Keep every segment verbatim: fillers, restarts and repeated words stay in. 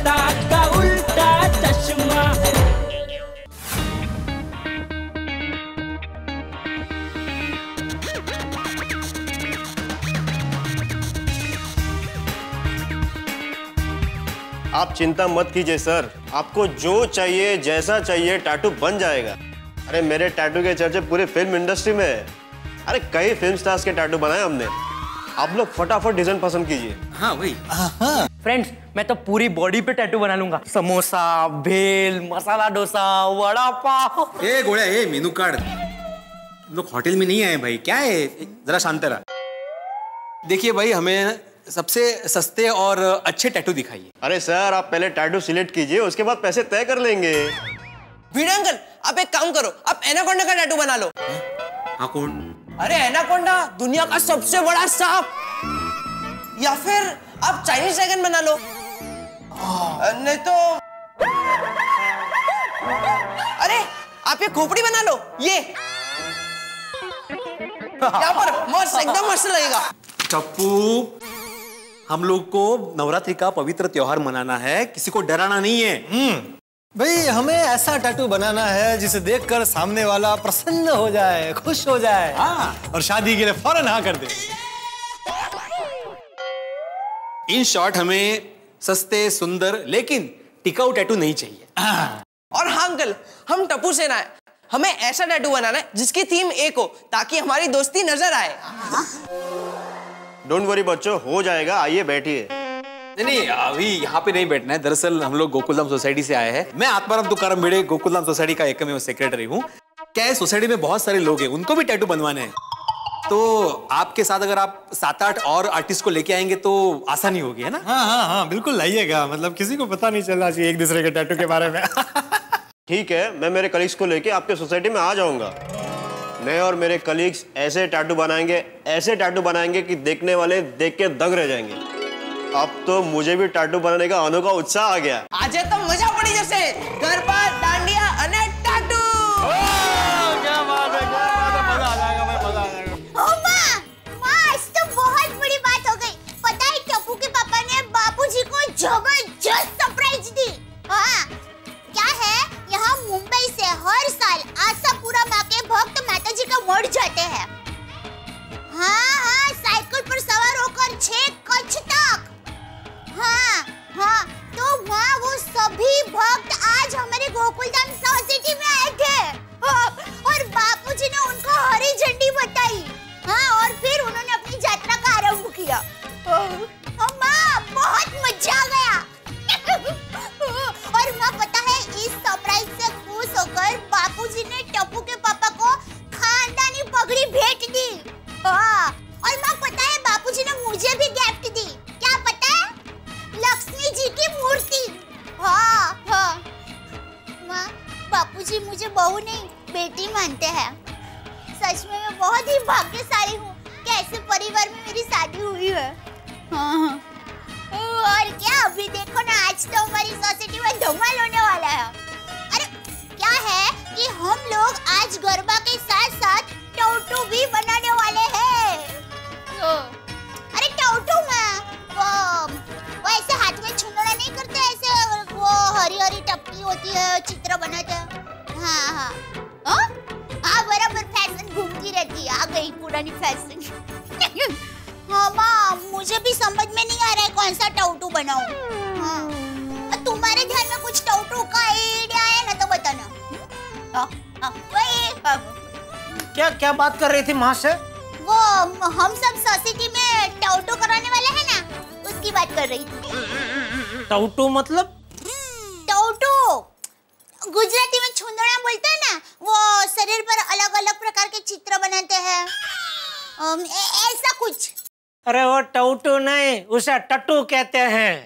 उल्टा का उल्टा चश्मा। आप चिंता मत कीजिए सर, आपको जो चाहिए जैसा चाहिए टैटू बन जाएगा। अरे मेरे टैटू के चर्चे पूरे फिल्म इंडस्ट्री में है। अरे कई फिल्म स्टार्स के टैटू बनाए हमने। आप लोग फटाफट डिजाइन पसंद कीजिए। हाँ वही। फ्रेंड्स मैं तो पूरी बॉडी पे टैटू बना लूंगा। समोसा, भेल, मसाला डोसा, वड़ा पाव। ए गोड़ा, ए मेनू कार्ड। तुम लोग होटल में नहीं आए भाई, क्या है? जरा शांत रहा। देखिए भाई, हमें सबसे सस्ते और अच्छे टैटू दिखाइए। अरे सर आप पहले टैटू सिलेक्ट कीजिए, उसके बाद पैसे तय कर लेंगे। भिड़े अंकल, आप एक काम करो, आप एनाकोंडा का टैटू बना लो। हाँ कौन? अरे एनाकोंडा दुनिया का सबसे बड़ा सांप। या फिर आप चाइनीज ड्रैगन बना लो। नहीं तो अरे आप ये खोपड़ी बना लो। ये यहाँ पर मस्त, एकदम मस्त लगेगा। टप्पू, हम लोग को नवरात्रि का पवित्र त्योहार मनाना है, किसी को डराना नहीं है। भाई हमें ऐसा टैटू बनाना है जिसे देखकर सामने वाला प्रसन्न हो जाए, खुश हो जाए। हाँ। और शादी के लिए फौरन हाँ कर दे। इन शॉर्ट हमें सस्ते, सुंदर लेकिन टिकाऊ टैटू नहीं चाहिए। और हाँ अंकल, हम टप्पू सेना है, हमें ऐसा टैटू बनाना है जिसकी थीम एक हो, ताकि हमारी दोस्ती नजर आए। डोंट वरी बच्चों, हो जाएगा। आइए बैठिए। नहीं नहीं, अभी यहाँ पे नहीं बैठना है। दरअसल हम लोग गोकुलधाम सोसाइटी से आए हैं। मैं आत्माराम तुकाराम भिड़े, गोकुलधाम सोसाइटी का एकमेव सेक्रेटरी हूँ। क्या है, सोसाइटी में बहुत सारे लोग हैं, उनको भी टैटू बनवाने हैं। तो आपके साथ अगर आप सात आठ और आर्टिस्ट को लेके आएंगे तो आसानी होगी, है ना? हाँ हाँ हाँ बिल्कुल लाइएगा, मतलब किसी को पता नहीं चलना चाहिए एक दूसरे के टैटू के बारे में। ठीक है, मैं मेरे कलीग्स को लेके आपके सोसाइटी में आ जाऊंगा। मैं और मेरे कलीग्स ऐसे टैटू बनाएंगे, ऐसे टैटू बनाएंगे कि देखने वाले देख के दंग रह जाएंगे। अब तो मुझे भी टैटू बनाने का अनोखा उत्साह आ गया। आज तो मजा पड़ी जैसे गरबा, डांडिया अने टैटू। क्या बात है, क्या बात है, मजा आ जाएगा भाई, मजा आ जाएगा। ओ माँ, माँ आज तो बहुत बड़ी बात हो गई। पता है टप्पू के पापा ने बापूजी को जबरदस्त सरप्राइज दी। हाँ, क्या है, यहाँ मुंबई से हर साल आशापुरा माँ के भक्त माताजी का मठ जाते हैं। हाँ हाँ, साइकिल पर सवार होकर छह कच्छ तक। हाँ हाँ, तो वहाँ वो सभी भक्त आज हमारे गोकुलधाम सोसाइटी में आए थे। हाँ, और बापूजी ने उनको हरी झंडी बताई। हाँ, और फिर उन्होंने अपनी यात्रा का आरंभ किया। माँ बहुत मजा आ गया। और माँ पता है, इस सरप्राइज से खुश होकर बापूजी ने टप्पू के पापा को खानदानी पगड़ी भेंट दी। हाँ, और माँ पता है बापूजी ने मुझे भी गिफ्ट दी। क्या पता है? लक्ष्मी जी की मूर्ति। हाँ हाँ माँ, बापूजी मुझे बहू नहीं बेटी मानते हैं। सच में मैं बहुत ही भाग्यशाली हूँ कि ऐसे परिवार में मेरी शादी हुई है। हाँ हाँ, और क्या, अभी देखो ना, आज तो हमारी सोसाइटी में धमाल होने वाला है। अरे क्या है कि हम लोग आज गरबा के साथ साथ टैटू भी बनाने वाले हैं। अरे टैटू में वो वो ऐसे हाथ में छुंदड़ा नहीं करते, ऐसे वो हरी हरी टपकी होती है, चित्र बनाते हैं। हाँ हाँ हाँ हाँ, बराबर फैशन घूमती रहती है। आ गई पुरानी फैशन। हाँ माँ, मुझे भी समझ में नहीं आ रहा है कौन सा टैटू बनाऊं। हाँ, तुम्हारे ध्यान में कुछ टैटू का आइडिया है ना तो बताना। हाँ हाँ, वही। क्या क्या बात कर रही थी माँ से? वो हम सब सोसाइटी में टैटू कराने वाले हैं ना, उसकी बात कर रही थी। टैटू मतलब? टैटू गुजराती में छुंदड़ा बोलते हैं ना, वो शरीर पर अलग अलग प्रकार के चित्र बनाते हैं, ऐसा कुछ। अरे वो टैटू नहीं, उसे टट्टू कहते हैं।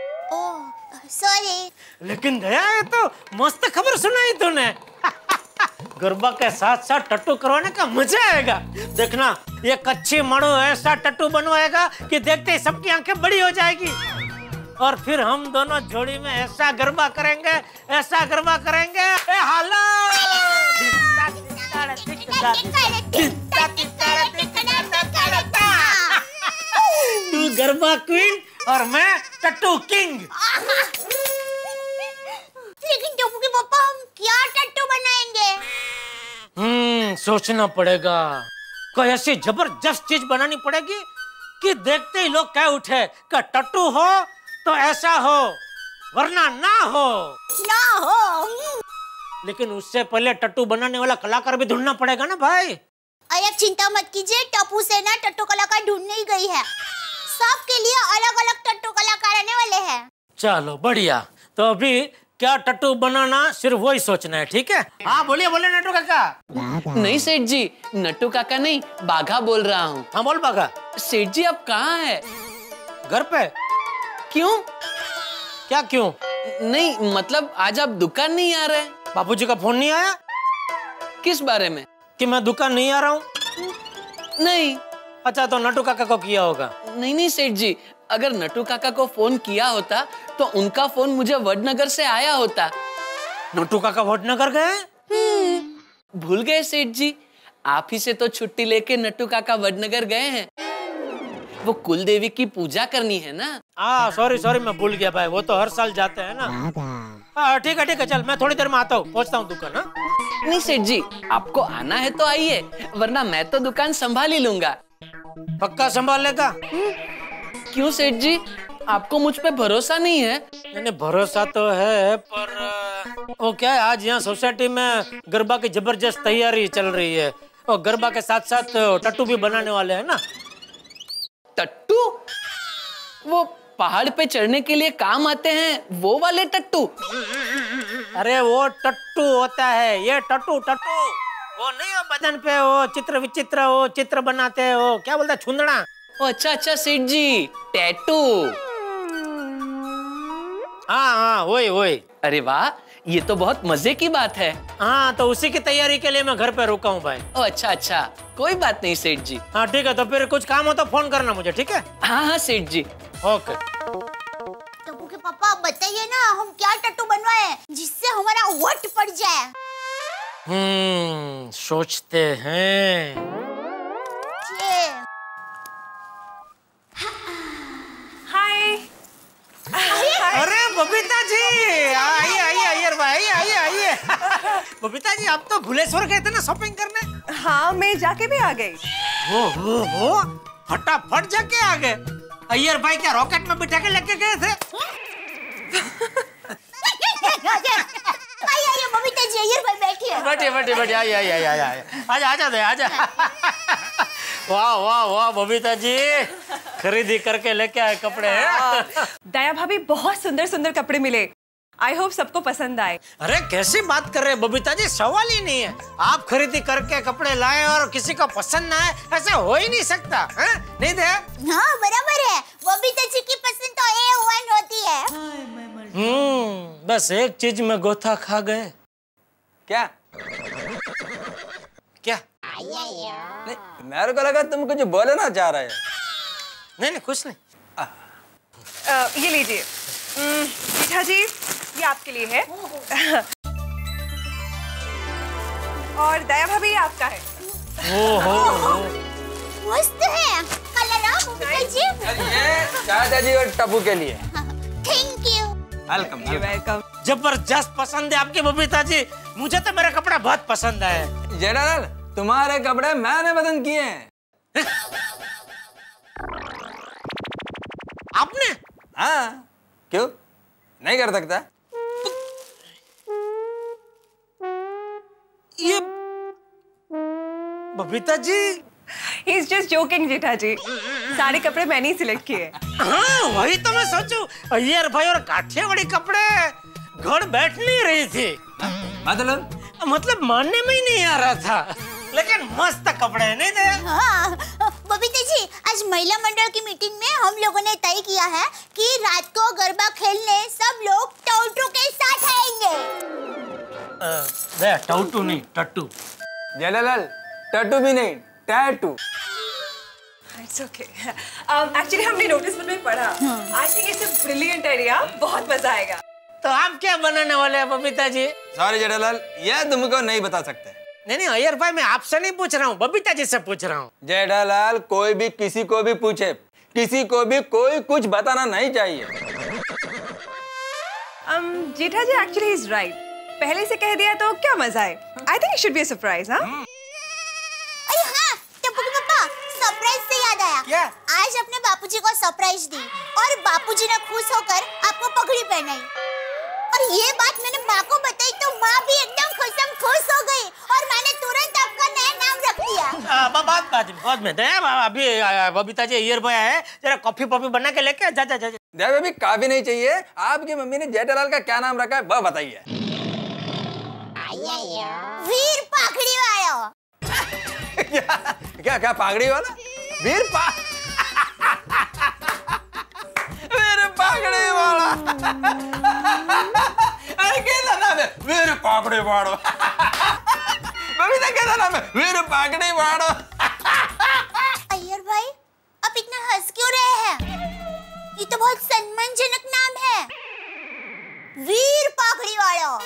Oh sorry. लेकिन दया, ये तो मस्त खबर सुनाई तूने। गरबा के साथ साथ टट्टू करवाने का मजा आएगा। देखना, ये कच्ची मड़ो ऐसा टट्टू बनवाएगा कि देखते ही सबकी आंखें बड़ी हो जाएगी। और फिर हम दोनों जोड़ी में ऐसा गरबा करेंगे, ऐसा गरबा करेंगे। ए हालो! तू गरबा क्वीन और मैं टट्टू किंग। क्या टट्टू बनाएंगे? हम्म सोचना पड़ेगा। कोई ऐसी जबरदस्त चीज बनानी पड़ेगी कि देखते ही लोग कह उठे कि टट्टू हो तो ऐसा हो, वरना ना हो। ना हो। लेकिन उससे पहले टट्टू बनाने वाला कलाकार भी ढूंढना पड़ेगा ना भाई। अरे चिंता मत कीजिए, टप्पू से ना टट्टू कलाकार ढूंढने ही गई है। सबके लिए अलग अलग टट्टू कलाकार आने वाले हैं। चलो बढ़िया। तो अभी क्या टट्टू बनाना सिर्फ वही सोचना है, ठीक है? हाँ बोलिए बोलिए नट्टू काका। नहीं सेठ जी, नट्टू काका नहीं, बाघा बोल रहा हूँ। हाँ बोल बाघा। सेठ जी आप कहाँ है? घर पे। क्यों? क्या क्यों? नहीं मतलब आज आप दुकान नहीं आ रहे? बापूजी का फोन नहीं आया? किस बारे में? कि मैं दुकान नहीं आ रहा हूँ? नहीं। अच्छा तो नट्टू काका को किया होगा। नहीं नहीं सेठ जी, अगर नट्टू काका को फोन किया होता तो उनका फोन मुझे वडनगर से आया होता। नट्टू काका वडनगर गए? भूल गए सेठ जी, आप ही से तो छुट्टी लेके नट्टू काका वडनगर गए हैं। वो कुल देवी की पूजा करनी है ना। हाँ सॉरी सॉरी मैं भूल गया भाई, वो तो हर साल जाते हैं ना। हाँ ठीक है ठीक है, चल मैं थोड़ी देर में आता हूँ, पहुँचता हूँ दुकान। हाँ नहीं सेठ जी, आपको आना है तो आइए, वरना मैं तो दुकान संभाल ही लूंगा। पक्का संभाल लेगा? क्यों सेठ जी, आपको मुझ पे भरोसा नहीं है? नहीं भरोसा तो है, पर वो क्या है, आज यहाँ सोसाइटी में गरबा की जबरदस्त तैयारी चल रही है और गरबा के साथ साथ टट्टू भी बनाने वाले हैं ना। टट्टू? वो पहाड़ पे चढ़ने के लिए काम आते हैं वो वाले टट्टू? अरे वो टट्टू होता है, ये टट्टू टट्टू वो नहीं हो बदन पे वो चित्र विचित्र वो चित्र बनाते हैं, वो क्या बोलते हैं, छुंदड़ा। ओ अच्छा अच्छा सेठ जी, टैटू। हाँ हाँ वही वही। अरे वाह, ये तो बहुत मजे की बात है। हाँ तो उसी की तैयारी के लिए मैं घर पे रुका हूँ भाई। ओ अच्छा अच्छा, कोई बात नहीं सेठ जी। हाँ ठीक है, तो फिर कुछ काम हो तो फोन करना मुझे, ठीक है? हाँ हाँ सेठ जी। ओके। टप्पू के पापा बताइए ना, हम क्या टट्टू बनवाए जिससे हमारा वट पड़ जाए? हम्म सोचते हैं। हाय। अरे बबीता जी, आइए आइए आइए भाई आइए आइए। बबीता जी आप तो भुलेश्वर गए थे ना शॉपिंग करने? हाँ मैं जाके भी आ गई। हो हो हो फटाफट जाके आ गए। अय्यर भाई क्या रॉकेट में बिठा के लेके गए थे? आइए आइए बबीता जी, अय्यर भाई बैठिए। बैठिए बैठिए बैठिए, आइए आइए आइए आइए, आजा आजा दे आजा। वाह वाह वाह बबीता जी, खरीदी करके लेके आए कपड़े। दया भाभी बहुत सुंदर सुंदर कपड़े मिले, आई होप सबको पसंद आए। अरे कैसी बात कर रहे हैं बबीता जी, सवाल ही नहीं है। आप खरीदी करके कपड़े लाए और किसी को पसंद ना आए, ऐसा हो ही नहीं सकता है? नहीं दे? हाँ बराबर है, बबीता जी की पसंद तो ए वन होती है। हम्म बस एक चीज में गोथा खा गए। क्या? क्या? नहीं, मेरे को लगा तुम कुछ बोलना चाह रहे हो। नहीं नहीं कुछ नहीं। आ, ये लीजिए मीठा जी, ये आपके लिए है। और दया भाभी आपका है। ओहो मस्त है कलर। हाँ बबीता जी, ये चाचा जी और टप्पू के लिए। Thank you. Welcome welcome. जबरदस्त पसंद है आपकी बबीता जी, मुझे तो मेरा कपड़ा बहुत पसंद है। जेठालाल, तुम्हारे कपड़े मैंने पसंद किए हैं। आपने? हाँ, क्यों नहीं कर सकता? ये Babita ji, He is just joking जेठा जी, सारे कपड़े मैंने ही सिलेक्ट किए। हाँ वही तो मैं सोचूं, अय्यर भाई और काठियावाड़ी कपड़े घर बैठ नहीं रही थी। मतलब? मतलब मानने में ही नहीं आ रहा था, लेकिन मस्त कपड़े नहीं थे। हाँ बबीता जी, आज महिला मंडल की मीटिंग में हम लोगों ने तय किया है कि रात को गरबा खेलने सब लोग टोटू के साथ आएंगे। दे टोटू नहीं टट्टू। जेठालाल, टट्टू भी नहीं, tattoo. It's okay. um, actually हमने नोटिस बोर्ड में पढ़ा। I think it's a brilliant idea, बहुत मजा आएगा। तो आप क्या बनाने वाले हैं बबीता जी? सॉरी जेठालाल, ये तुमको नहीं बता सकते। नहीं नहीं अय्यर भाई, मैं आपसे नहीं पूछ रहा हूँ, बबीता जी से पूछ रहा हूँ। जेठालाल, कोई भी किसी को भी पूछे, किसी को भी कोई कुछ बताना नहीं चाहिए। um, Jetha ji actually is right. पहले से कह दिया तो क्या मजा है। I think it should be a surprise. हाँ अरे हाँ टप्पू के पापा, सरप्राइज से याद आया। क्या? आज अपने बापूजी को सरप्राइज दी और बापूजी ने खुश होकर आपको पगड़ी पहनाई। और ये बात मैंने माँ को बताई तो माँ भी एकदम खुशम खुश हो गई और मैंने तुरंत आपका नया नाम रख दिया। बात बात बाद में दे, अभी बबीता जी ईयर बॉय है, जरा कॉफी पॉफी बना के लेके जा जा जा। जय बेबी काफी नहीं चाहिए, आपकी मम्मी ने जेठालाल का क्या नाम रखा है वह बताइए। वीर पाखड़ी वाला। क्या क्या क्या पागड़ी वाला? वीर पा वीर पागड़ी वाला। अरे कैसा नाम है? वीर पागड़ी वाला। बबीता कैसा नाम है? वीर पागड़ी वाला। अय्यर भाई, आप इतना हंस क्यों रहे हैं? ये तो बहुत सम्मानजनक नाम है, वीर पाखड़ी वाला।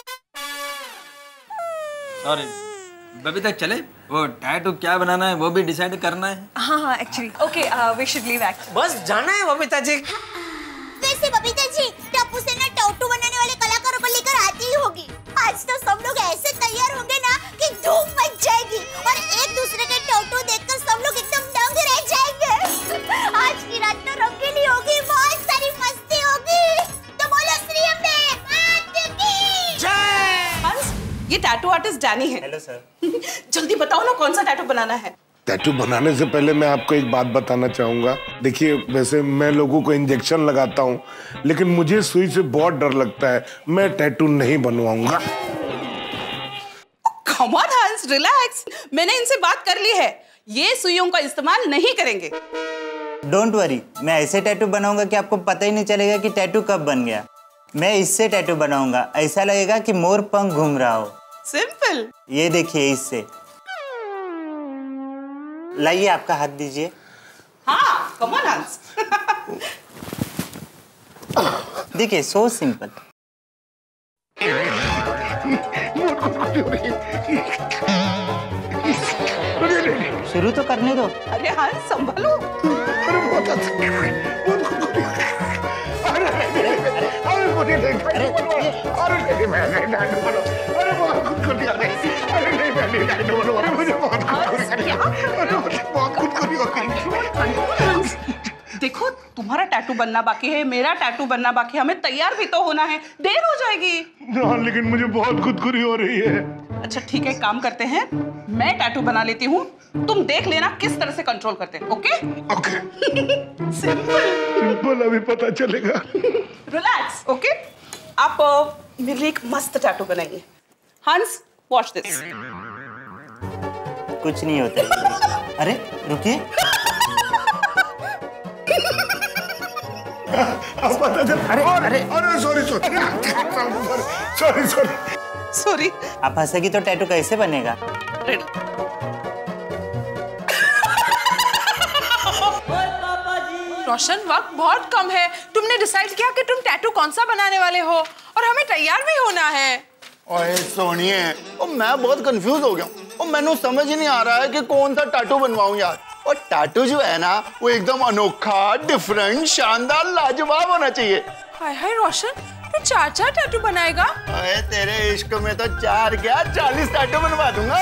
सॉरी बबीता, चले वो टैटू क्या बनाना है वो भी डिसाइड करना है। हाँ हाँ actually okay we should leave actually. बस जाना है बबीता जी। वैसे बबीता जी टप्पू से ना टैटू बनाने वाले कलाकारों को लेकर आती ही होगी। आज तो सब लोग ऐसे तैयार होंगे ना कि धूम मच जाएगी और एक दूसरे के टैटू देखकर सब लोग एकदम दंग रह जाएंगे। आज की रात तो रंगीली होगी, बहुत सारी मस्ती होगी। तो बोलो श्री अम्बे माता की जय। हंस, ये टैटू आर्टिस्ट डैनी है। Hello sir. जल्दी बताओ ना कौन सा टैटू बनाना है। टैटू बनाने से पहले मैं आपको एक बात बताना चाहूंगा। देखिए वैसे मैं लोगों को इंजेक्शन लगाता हूँ, लेकिन मुझे सुई से बहुत डर लगता है। मैं टैटू नहीं बनवाऊंगा। कम ऑन हंस, रिलैक्स। मैंने इनसे बात कर ली है, ये सुइयों का इस्तेमाल नहीं करेंगे। डोंट वरी, मैं ऐसे टैटू बनाऊंगा कि आपको पता ही नहीं चलेगा कि टैटू कब बन गया। मैं इससे टैटू बनाऊंगा, ऐसा लगेगा कि मोर पंख घूम रहा हो। सिंपल। ये देखिए, इससे लाइए, आपका हाथ दीजिए। हाँ, कम ऑन हंस। देखिए, सो सिंपल। शुरू तो करने दो। अरे हंस, संभलो। अरे बहुत अच्छा, बहुत खुशी। अरे अरे मुझे नहीं अरे अरे मैं नहीं टैटू बनो। अरे बहुत खुशी आ गई। अरे नहीं मैं नहीं टैटू बनो। अरे मुझे बहुत खुशी आ गई। अरे मुझे बहुत खुशी हो गई। देखो, तुम्हारा टैटू बनना बाकी है, मेरा टैटू बनना बाकी है, हमें तैयार भी तो होना है, देर हो जाएगी। हाँ, लेकिन मुझे बहुत खुदखुरी हो रही है। अच्छा ठीक है, काम करते हैं, मैं टैटू बना लेती हूँ, तुम देख लेना किस तरह से कंट्रोल करते हैं। Okay okay. सिंपल सिंपल, अभी पता चलेगा। रिलैक्स। ओके, आप uh, मेरे लिए एक मस्त टैटू बनाइए। हंस, वॉच दिस। कुछ नहीं होता। अरे रुकिए, अब पता चल। अरे अरे अरे sorry sorry sorry sorry sorry. आप हंसेगी तो टैटू कैसे बनेगा? रोशन, वक्त बहुत कम है, तुमने डिसाइड किया कि तुम टैटू कौन सा बनाने वाले हो और हमें तैयार भी होना है। ओए सोनिए, ओ मैं बहुत कंफ्यूज हो गया हूँ और मैंने समझ ही नहीं आ रहा है कि कौन सा टैटू बनवाऊं यार। और टैटू जो है ना वो एकदम अनोखा, डिफरेंट, शानदार, लाजवाब होना चाहिए। हाय हाय रोशन, तू चार चार टैटू बनाएगा? अरे तेरे इश्क में तो चार क्या चालीस टैटू बनवा दूंगा।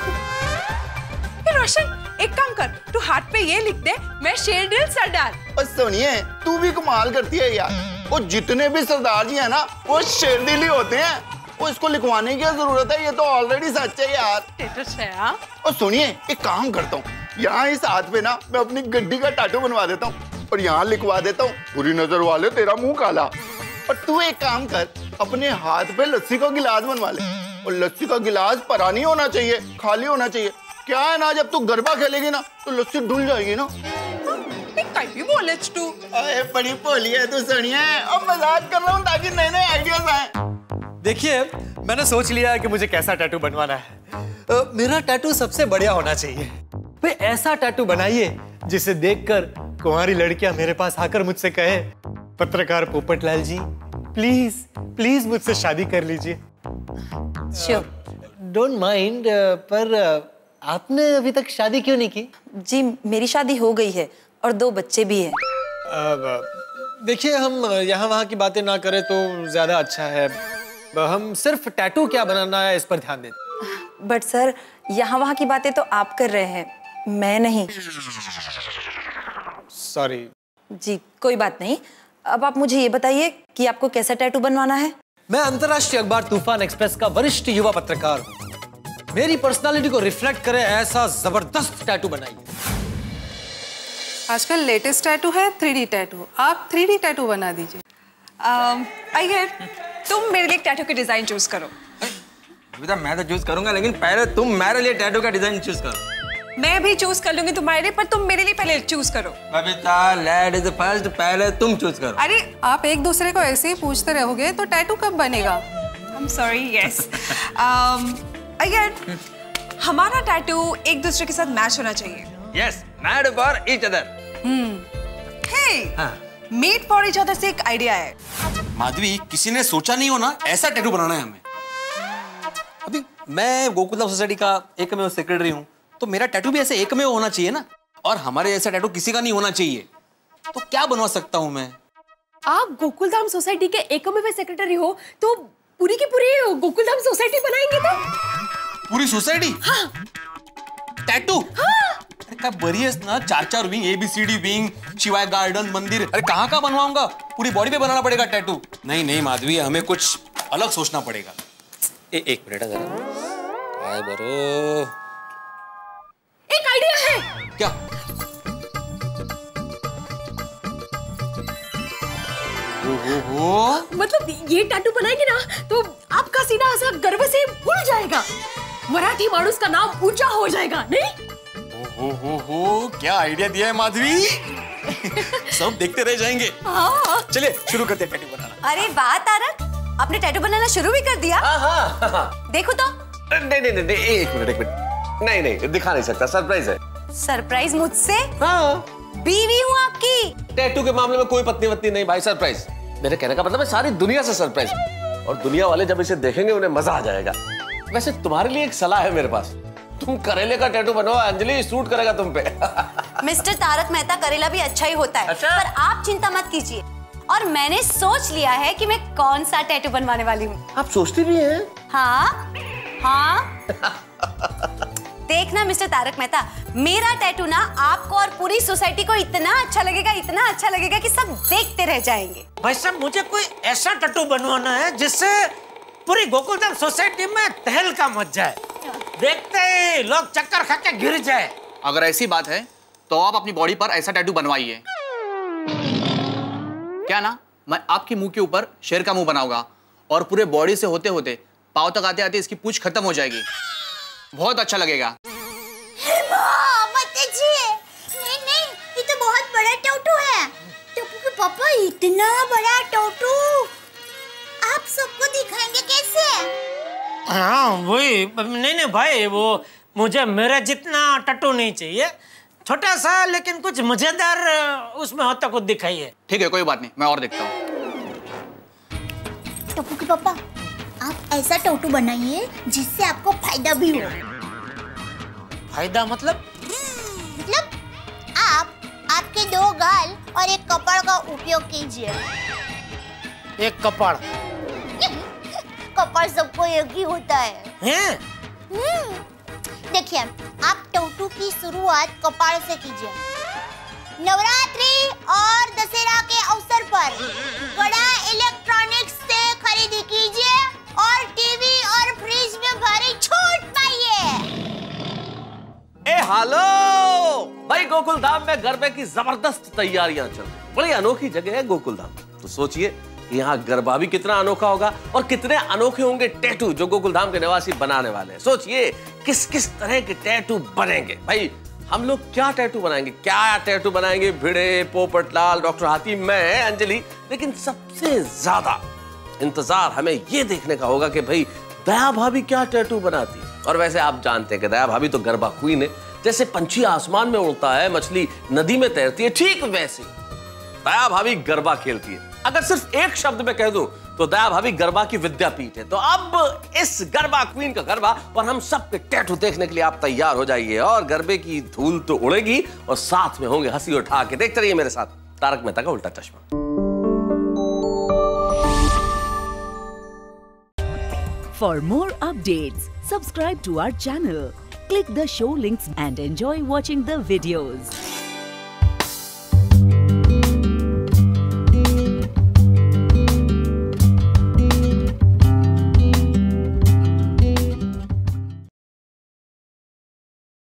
रोशन एक काम कर, तू हाथ पे ये लिख दे, मैं शेरदिल सरदार। और सोनिए, तू भी कमाल करती है यार, वो जितने भी सरदार जी है ना वो शेरदिल ही होते हैं। वो इसको लिखवाने की जरूरत है, ये तो ऑलरेडी सच है यार। और सुनिए, एक काम करता हूँ, यहाँ इस हाथ पे ना मैं अपनी गड्डी का टैटू बनवा देता हूँ और यहाँ लिखवा देता हूँ, बुरी नजर वाले तेरा मुंह काला। और तू एक काम कर, अपने हाथ पे लस्सी का गिलास बनवा ले, और लस्सी का गिलास परा नहीं होना चाहिए, खाली होना चाहिए। क्या है ना, जब तू गरबा खेलेगी ना तो लस्सी डुल जाएगी ना। भी बोले तू। अरे बड़ी भोली है तू सोनिया, अब मजाक कर रहा हूँ ताकि नए नए आइडियाज आए। देखिए, मैंने सोच लिया है कि मुझे कैसा टैटू बनवाना है। आ, मेरा टैटू सबसे बढ़िया होना चाहिए। भाई ऐसा टैटू बनाइए जिसे देखकर कुंवारी लड़कियां मेरे पास आकर मुझसे कहे, पत्रकार पोपटलाल जी प्लीज प्लीज मुझसे शादी कर लीजिए। श्योर। डोंट माइंड, पर आपने अभी तक शादी क्यों नहीं की? जी मेरी शादी हो गई है और दो बच्चे भी हैं। देखिए, हम यहाँ वहाँ की बातें ना करें तो ज्यादा अच्छा है। हम सिर्फ टैटू क्या बनाना है इस पर ध्यान देते। बट सर, यहाँ वहाँ की बातें तो आप कर रहे हैं, मैं नहीं। सॉरी। जी कोई बात नहीं। अब आप मुझे ये बताइए कि आपको कैसा टैटू बनवाना है? मैं अंतर्राष्ट्रीय अखबार तूफान एक्सप्रेस का वरिष्ठ युवा पत्रकार हूँ। मेरी पर्सनालिटी को रिफ्लेक्ट करे ऐसा जबरदस्त टैटू बनाइए। आजकल लेटेस्ट टैटू है थ्री डी टैटू। आप थ्री डी टैटू बना दीजिए। आइए, तुम मेरे लिए एक टैटू की डिजाइन चूज करो। बेटा मैं तो चूज करूंगा, लेकिन पहले तुम मेरे लिए टैटू का डिजाइन चूज करो। मैं भी चूज कर लूंगी तुम्हारे लिए, पर तुम मेरे लिए पहले चूज करो। बबीता, लेडीज फर्स्ट, पहले तुम चूज करो। अरे आप एक दूसरे को ऐसे ही पूछते रहोगे तो टैटू कब बनेगा? I'm sorry, yes. um, अगर हमारा टैटू एक दूसरे के साथ मैच होना चाहिए। Yes, made for each other. Hmm. Hey, made for each other से एक आइडिया है। माधवी, किसी ने सोचा नहीं हो ना ऐसा टैटू बनाना है हमें। अभी मैं गोकुलधाम सोसाइटी का एकमेव सेक्रेटरी हूँ, तो मेरा टैटू भी ऐसे एकमेव होना चाहिए ना, और हमारे जैसा टैटू किसी का नहीं होना चाहिए। तो क्या बनवा सकता हूँ मैं? आप गोकुलधाम सोसाइटी के एकमेव सेक्रेटरी हो, तो पूरी की पूरी गोकुलधाम सोसाइटी बनाएंगे तो? पूरी सोसाइटी? हाँ। टैटू? हाँ। अरे क्या बड़ी है ना, चार चार विंग, एबीसीडी विंग, शिवाय गार्डन, मंदिर। अरे कहाँ कहाँ बनवाऊंगा? पूरी बॉडी पे बनाना पड़ेगा टैटू। नहीं नहीं माधवी, हमें कुछ अलग सोचना पड़ेगा। ए, एक मिनट जरा। आए बरो। एक आइडिया है। क्या? ओहो। मतलब ये टैटू बनाएंगे ना तो आपका सीना ऐसा गर्व से फूल जाएगा, मराठी मानुस का नाम ऊंचा हो जाएगा, नहीं? हो हो हो, क्या आइडिया दिया है माधवी। सब देखते रह जाएंगे। हाँ। चलिए शुरू करते हैं टैटू बनाना। अरे वाह तारक, आपने टैटू बनाना शुरू भी कर दिया? हाँ हाँ हाँ। देखो तो। नहीं नहीं नहीं, एक मिनट एक मिनट, नहीं नहीं दिखा नहीं सकता, सरप्राइज है। सरप्राइज मुझसे? हाँ। बीवी हूँ आपकी। टैटू के मामले में कोई पत्नी वत्नी नहीं भाई, सरप्राइज। मेरे कहने का मतलब है सारी दुनिया से सरप्राइज, और दुनिया वाले जब इसे देखेंगे उन्हें मजा आ जाएगा। वैसे तुम्हारे लिए एक सलाह है मेरे पास, तुम करेले का टैटू बनवाओ, अंजलि सूट करेगा तुम पे। मिस्टर तारक मेहता, करेला भी अच्छा ही होता है। अच्छा? पर आप चिंता मत कीजिए, और मैंने सोच लिया है कि मैं कौन सा टैटू बनवाने वाली हूँ। आप सोचती भी हैं? हाँ हाँ। देखना मिस्टर तारक मेहता, मेरा टैटू ना आपको और पूरी सोसाइटी को इतना अच्छा लगेगा, इतना अच्छा लगेगा कि सब देखते रह जाएंगे। भाई साहब, मुझे कोई ऐसा टैटू बनवाना है जिससे पूरी गोकुलधाम सोसाइटी में तहलका मच जाए, देखते ही लोग चक्कर खा के गिर जाए। अगर ऐसी बात है तो आप अपनी बॉडी पर ऐसा टैटू बनवाइए। क्या ना, मैं आपके मुंह के ऊपर शेर का मुंह बनाऊंगा, और पूरे बॉडी से होते होते पाँव तक आते आते इसकी पूंछ खत्म हो जाएगी। बहुत अच्छा लगेगा। मत कीजिए। नहीं नहीं, ये तो बहुत बड़ा टैटू है। टप्पू के पापा, इतना बड़ा टैटू आप सबको दिखाएंगे कैसे? हाँ वही, नहीं नहीं भाई, वो मुझे मेरे जितना टैटू नहीं चाहिए, छोटा सा लेकिन कुछ मजेदार उसमें होता कुछ दिखाइए। ठीक है, कोई बात नहीं, मैं और देखता हूँ। टप्पू के पापा, आप ऐसा टैटू बनाइए जिससे आपको फायदा भी हो। फायदा मतलब? मतलब आप आपके दो गाल और एक कपाड़ का उपयोग कीजिए। एक कपाड़? कपाड़ सबको एक ही होता है। हैं? हम्म, देखिए, आप टैटू की शुरुआत कपाड़ से कीजिए। नवरात्रि और दशहरा के अवसर पर बड़ा इलेक्ट्रॉनिक्स से खरीदी कीजिए और टीवी और फ्रिज में भारी छूट पाइए। ए हेलो भाई, गोकुलधाम में गरबे की जबरदस्त तैयारियां चल रही, बड़ी अनोखी जगह है गोकुलधाम। तो सोचिए यहाँ गरबा भी कितना अनोखा होगा, और कितने अनोखे होंगे टैटू जो गोकुलधाम के निवासी बनाने वाले हैं। सोचिए किस किस तरह के टैटू बनेंगे। भाई हम लोग क्या टैटू बनाएंगे, क्या टैटू बनाएंगे, भिड़े, पोपटलाल, डॉक्टर हाथी, मैं, अंजलि। लेकिन सबसे ज्यादा इंतजार हमें ये देखने का होगा कि भाई दया भाभी क्या टैटू बनाती है। और वैसे आप जानते हैं कि दया भाभी तो गरबा क्वीन है। जैसे पंछी आसमान में उड़ता है, मछली नदी में तैरती है, ठीक वैसे दया भाभी गरबा खेलती है। अगर सिर्फ एक शब्द में कह दूं तो दया भाभी गरबा की विद्यापीठ है। तो अब इस गरबा क्वीन का गरबा और हम सब के टैटू देखने के लिए आप तैयार हो जाइए, और गरबे की धूल तो उड़ेगी और साथ में होंगे हंसी उठा के। देखते रहिए मेरे साथ तारक मेहता का उल्टा चश्मा। For more updates, subscribe to our channel, click the show links and enjoy watching the videos.